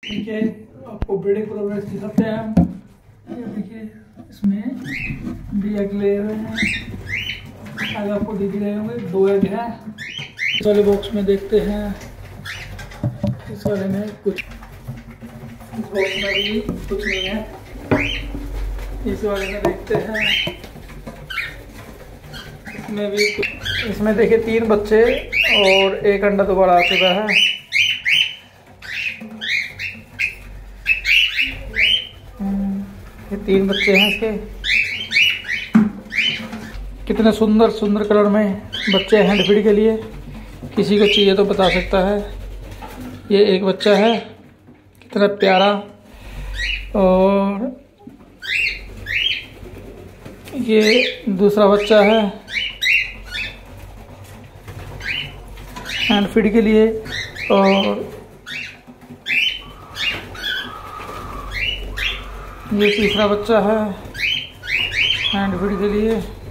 ठीक है, आपको ब्रीडिंग प्रोग्रेस दिखाते हैं हम। ये देखिए, इसमें भी एग ले रहे हैं। आगे आपको दिख रहे होंगे 2 एग है। इस वाले बॉक्स में देखते हैं, इस वाले में कुछ, इस बॉक्स में भी कुछ नहीं है। इस वाले में देखते हैं, इसमें भी कुछ। इसमें देखिए 3 बच्चे और 1 अंडा दोबारा आ चुका है। ये 3 बच्चे हैं इसके। कितने सुंदर सुंदर कलर में बच्चे हैं हैंड फीड के लिए। किसी को चाहिए तो बता सकता है। ये एक बच्चा है, कितना प्यारा। और ये दूसरा बच्चा है हैंड फीड के लिए। और ये तीसरा बच्चा है हैंड फीड के लिए।